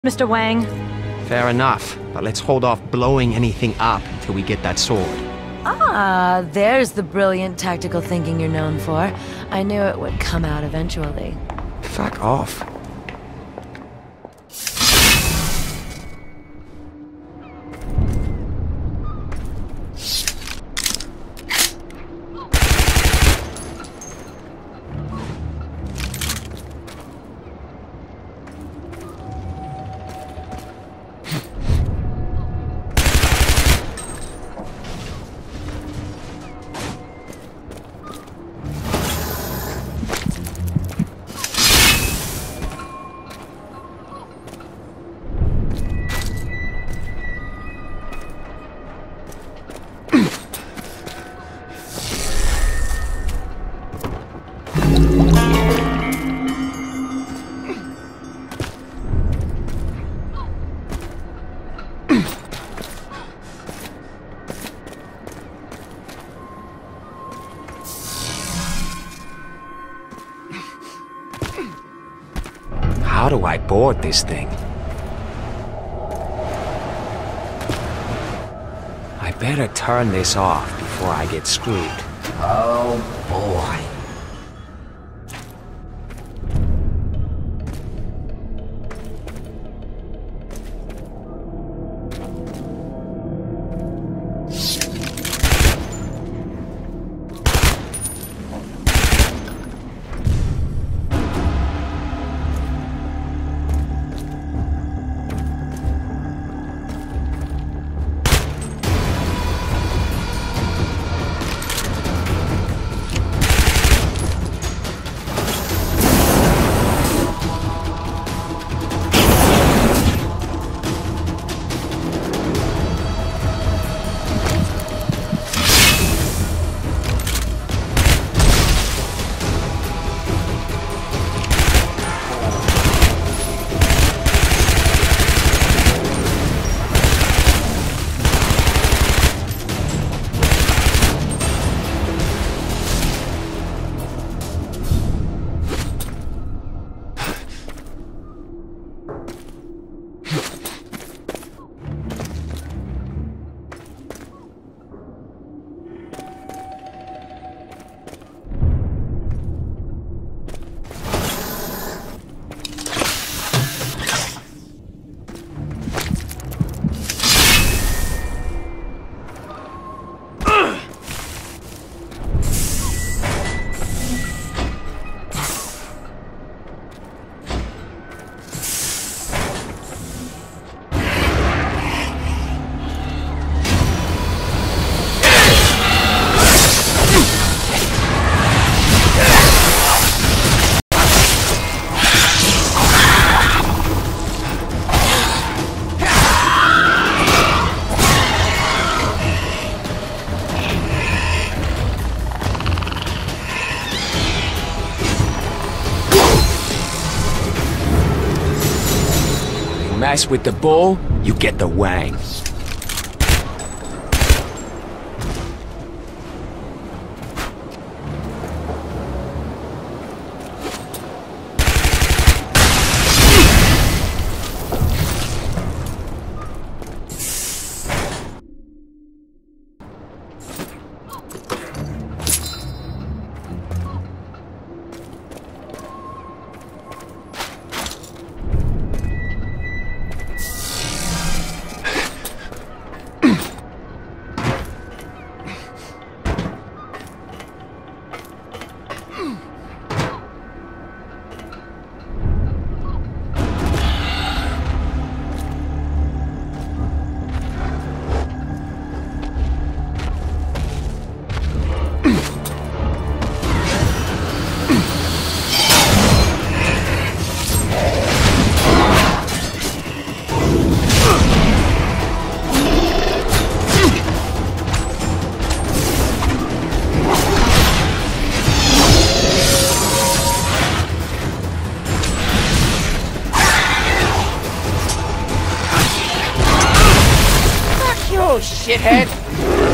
Mr. Wang. Fair enough, but let's hold off blowing anything up until we get that sword. Ah, there's the brilliant tactical thinking you're known for. I knew it would come out eventually. Fuck off. How do I board this thing? I better turn this off before I get screwed. Oh boy. Mess with the bull, you get the wang. Shithead!